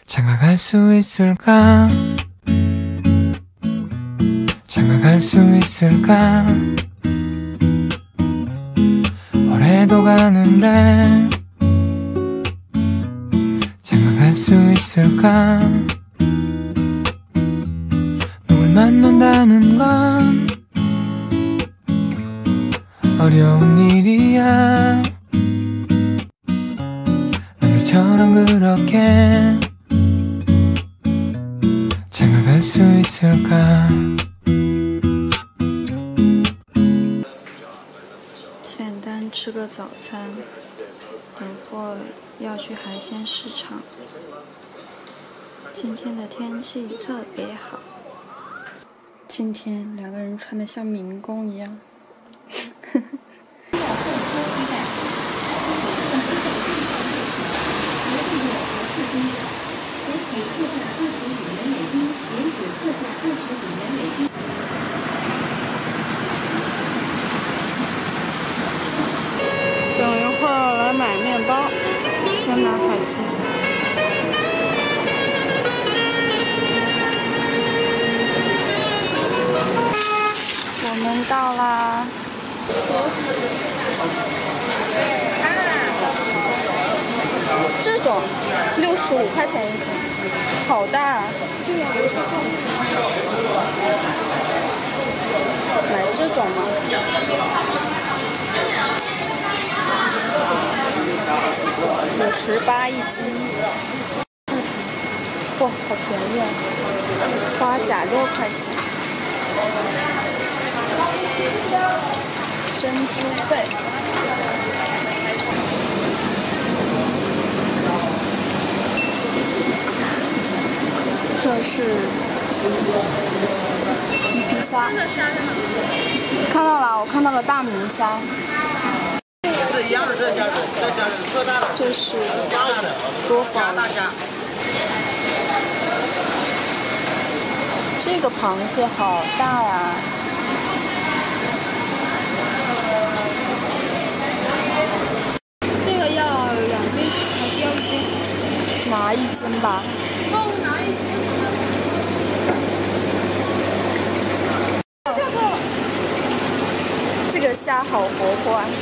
장가갈 수 있을까 장가갈 수 있을까 올해도 가는데 장가갈 수 있을까 누굴 만난다는 건 어려운 일이야 너희처럼 그렇게 장가갈 수 있을까 简单吃个早餐，等会儿要去海鲜市场。今天的天气特别好。今天两个人穿的像民工一样。等一会儿来买面包，先买海鲜。我们到啦。这种65块钱一斤，好大啊！买这种吗？58一斤，哇，好便宜啊！花甲6块钱，珍珠贝，这是皮皮虾，看到了，我看到了大明虾。这是多宝鱼，这个螃蟹好大呀！这个要2斤还是要1斤？拿1斤吧。拿1斤。这个虾好活泼啊！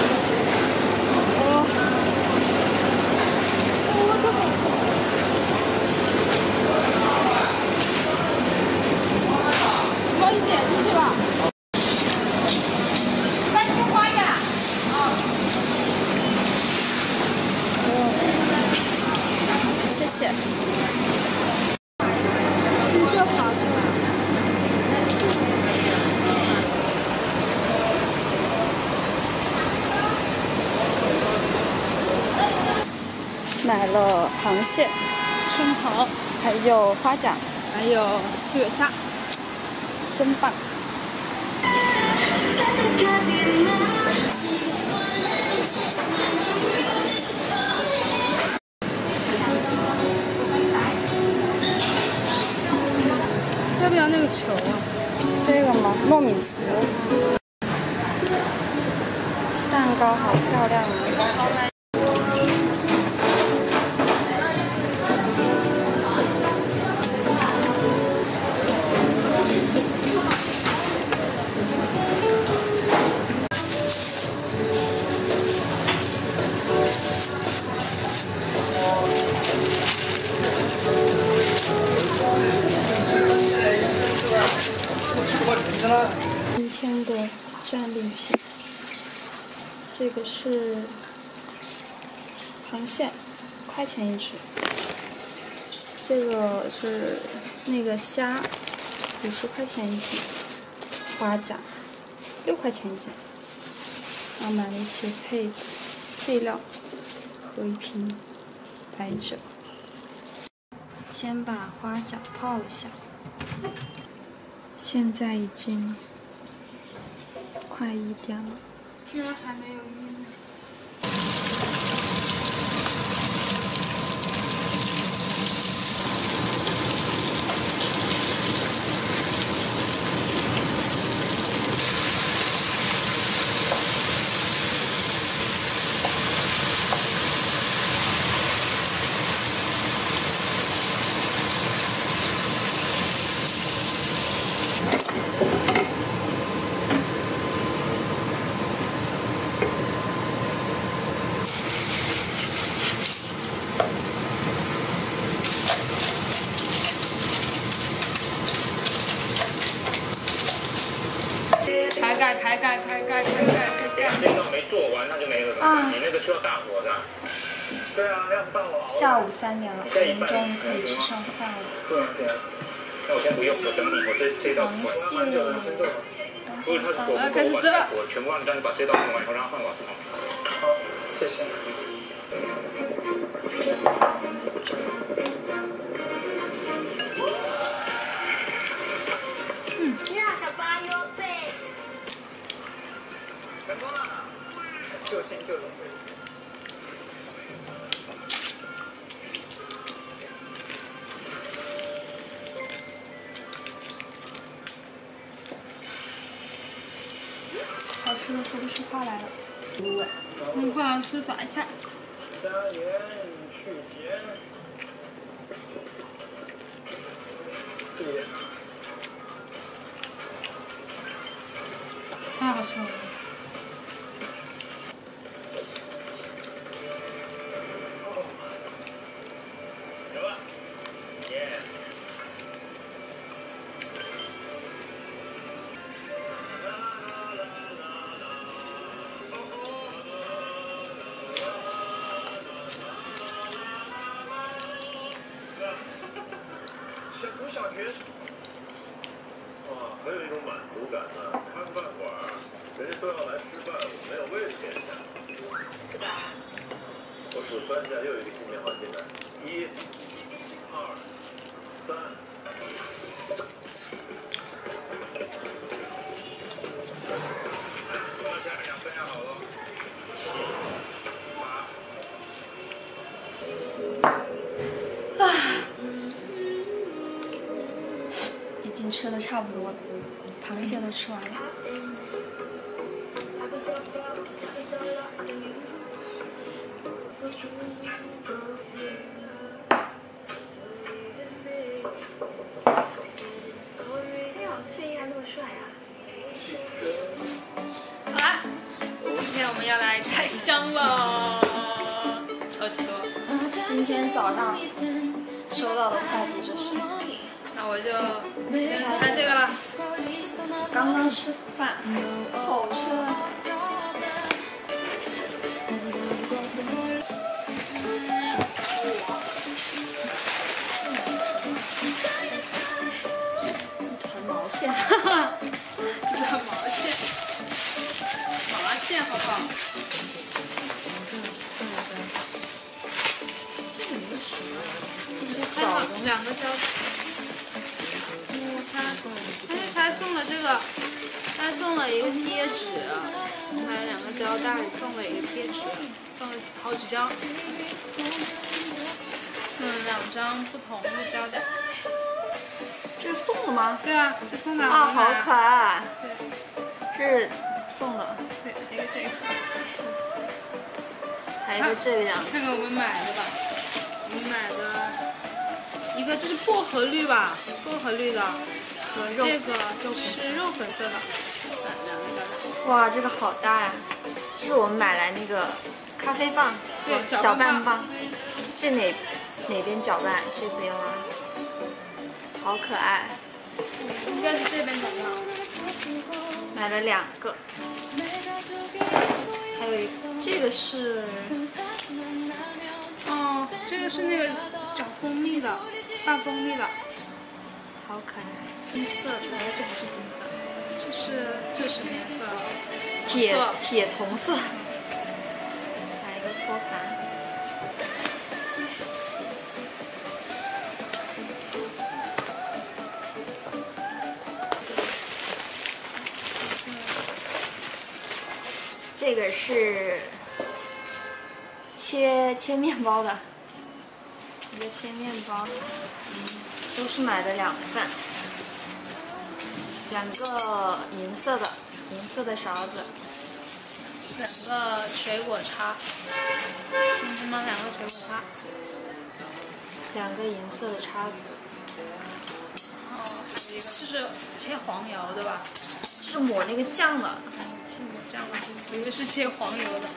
我已经点进去了。3斤花呀！谢谢。这好吃。买了螃蟹、生蚝，还有花甲，还有基尾虾，真棒！要不要那个球啊？这个吗？糯米糍，蛋糕好漂亮啊！今天的战利品，这个是螃蟹，1块钱一只。这个是那个虾，50块钱一斤。花甲6块钱一斤。然后买了一些配料和一瓶白酒。先把花甲泡一下。现在已经快1点了，居然还没有晕。 盖。 这道没做完，那就没了。你那个需要大火的。对啊，要放我。 下午3点了，我们终于可以吃上饭了。 对啊，对啊。那我先不用，我等你，我这道螃蟹。 如果它火不够，我把火全部让你把这道弄完以后，让它换瓦斯桶。好，谢谢。成功了，救星。 好吃的说不出话来了。 不好吃白菜。 加盐去碱。对。 太好吃了。 有了，耶！小学。哇，很有一种满足感呢。看饭馆，人家都要来吃饭，我没有位置给人家。我数3下，又有一个新电话进来。1、2、3。下2分要好了。 已经吃的差不多了，螃蟹都吃完了。 睡衣还那么帅啊！好啦，今天我们要来拆箱了，超级多。 今天早上收到的快递这是。 那我就先拆这个了。 刚刚吃饭，好吃啊！一团毛线， 哈哈，一团毛线，好不好？ 一些小的 2个胶带。他送了这个，他送了一个贴纸，还有2个胶带，送了一个贴纸，送了好几张，送了2张不同的胶带。 这是送的吗？ 对啊，是送的。 啊，好可爱。 对。 是送的。 对，还有这个。 还有一个这个样子。 这个我们买的吧，我们买的一个这是薄荷绿吧，薄荷绿的。这个就是肉粉色的，2个胶带。 哇，这个好大呀！这是我们买来那个咖啡棒， 对， 搅拌棒。这哪边搅拌？这边吗？好可爱。 应该是这边搅拌。 买了2个，还有一个，这个是， 哦，这个是那个搅蜂蜜的，拌蜂蜜的， 好可爱。金色，这不是金色， 这是颜色， 铁铜色。来一个托盘。这个是切面包的，一个切面包，都是买的2份。2个银色的勺子 ，2个水果叉，2个水果叉 ，2个银色的叉子。 哦，还有一个就是切黄油的吧？ 这是抹那个酱的。 是抹酱的，我以为是切黄油的。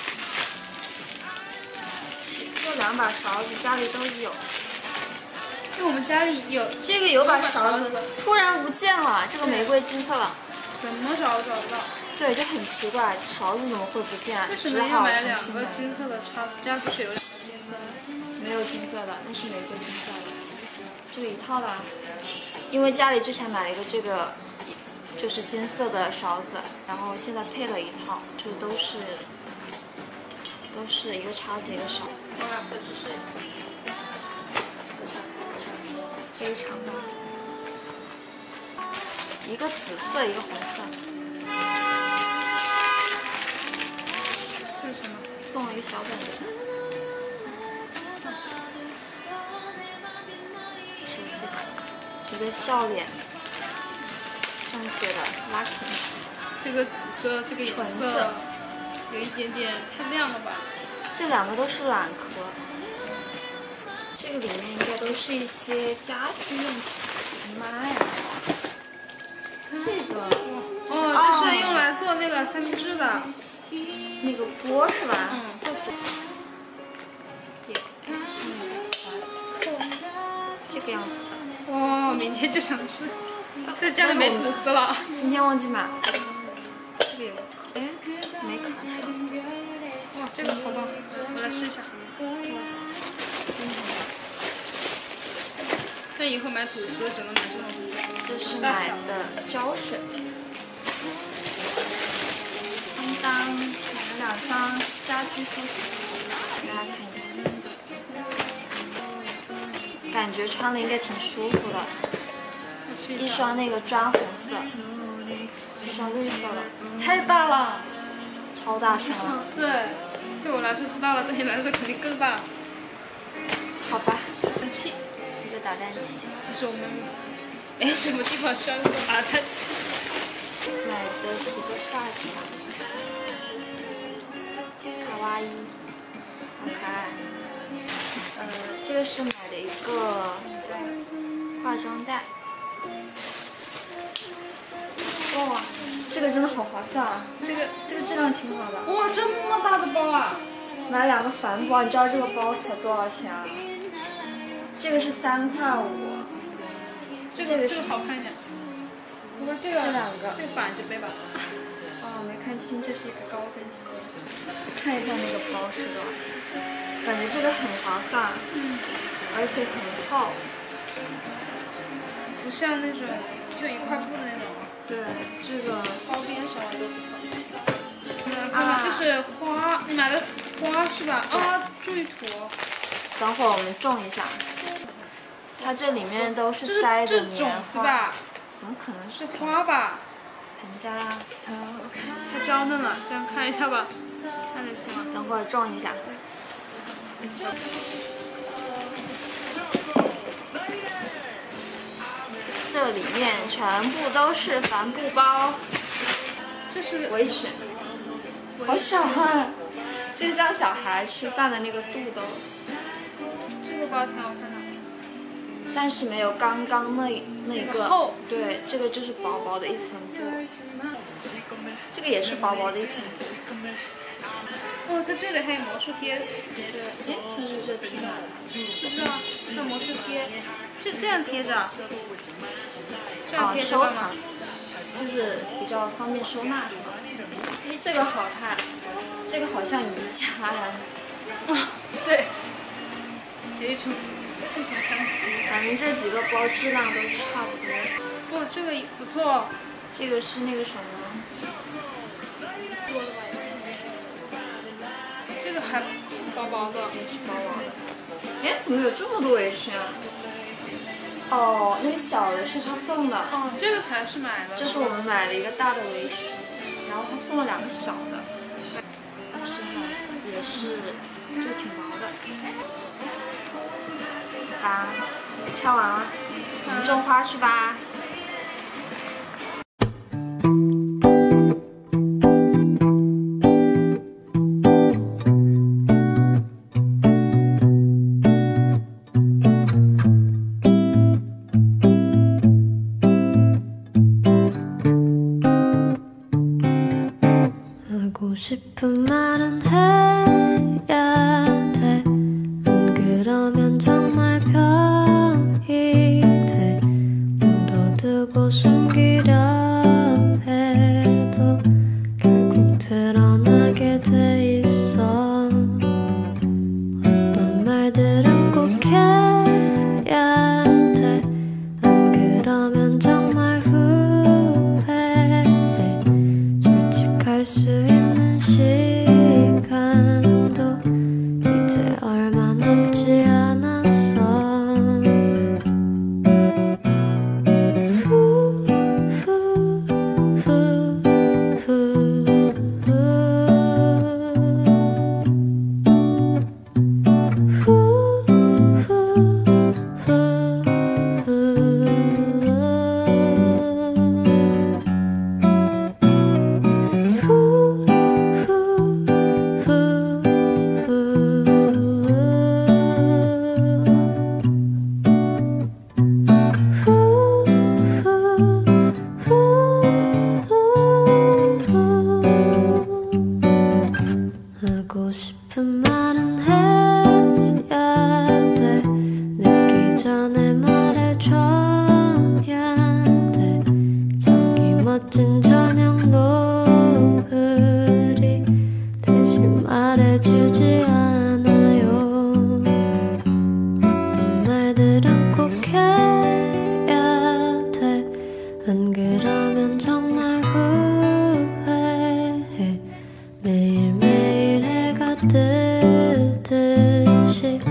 这2把勺子家里都有。 就我们家里有这个有把勺子，突然不见了，这个玫瑰金色的。 怎么找都找不到。 对，就很奇怪，勺子怎么会不见？ 为什么要买2个金色的叉子？家不是有2个金色的？ 没有金色的，那是玫瑰金色的。这个一套的，因为家里之前买了一个这个，就是金色的勺子，然后现在配了一套，就都是一个叉子一个勺。 我俩设置是非常棒，一个紫色，一个红色。 这是什么？ 送了一个小本子。一个笑脸，上写的 lucky。 这个紫色，这个颜色有一点点太亮了吧？ 这2个都是懒壳。这个里面应该都是一些家居用品。妈呀！这个哦，这是用来做那个三明治的。 那个锅是吧？ 嗯。 这个样子的。 哇，明天就想吃。在家里没吐司了。 今天忘记买了。这个有，哎，没看。 哇，这个好棒！我来试一下。那以后买吐司只能买这种。 这是买的胶水。当买了2双家居拖鞋，给大家看一下，感觉穿了应该挺舒服的。一双那个砖红色，一双绿色的，太大了，超大双。 对，对我来说大了，对你来说肯定更大。 好吧。 氮气， 一个导弹器。 其实我们没什么地方需要用到导弹器。 买的几个发卡，卡哇伊，好可爱。这个是买的一个化妆袋。哇，这个真的好划算啊！这个质量挺好的。 哇，这么大的包啊！ 买2个帆布包，你知道这个包才多少钱啊？这个是3.5块。 这个好看一点。不过这2个，这反着背吧。 哦，没看清，这是一个高跟鞋。看一下那个包是多少钱？感觉这个很划算，而且很厚， 不像那种就1块布的那种。 对，这个包边什么都不错。啊，这是花，你买的花是吧？啊，注意涂。 等会儿我们种一下。它这里面都是塞的种子吧？ 怎么可能是花吧？ 人家太娇嫩了，这样看一下吧，看得清吗？ 等会儿种一下。这里面全部都是帆布包， 这是围裙，好小啊！这像小孩吃饭的那个肚兜。 这个包挺好看的， 但是没有刚刚那个厚。 对，这个就是薄薄的一层布，这个也是薄薄的一层布。 哦，它这里还有魔术贴。 对，哎，这是这贴的。 不知道，这魔术贴是这样贴着。 收藏，就是比较方便收纳是吧？哎，这个好看，这个好像宜家呀。 啊，对，有一种似曾相识。 反正这几个包质量都是差不多。 哇，这个不错。 这个是那个什么？ 这个还薄薄的， 也是薄薄的。哎，怎么有这么多围裙啊？哦，那个小的是他送的。 哦，这个才是买的。 这是我们买的一个大的围裙，然后他送了2个小的，是也是就挺薄的。好，挑完了，我们种花去吧。 싶은 말은 해야 돼. 안 그러면 정말 병이 조금씩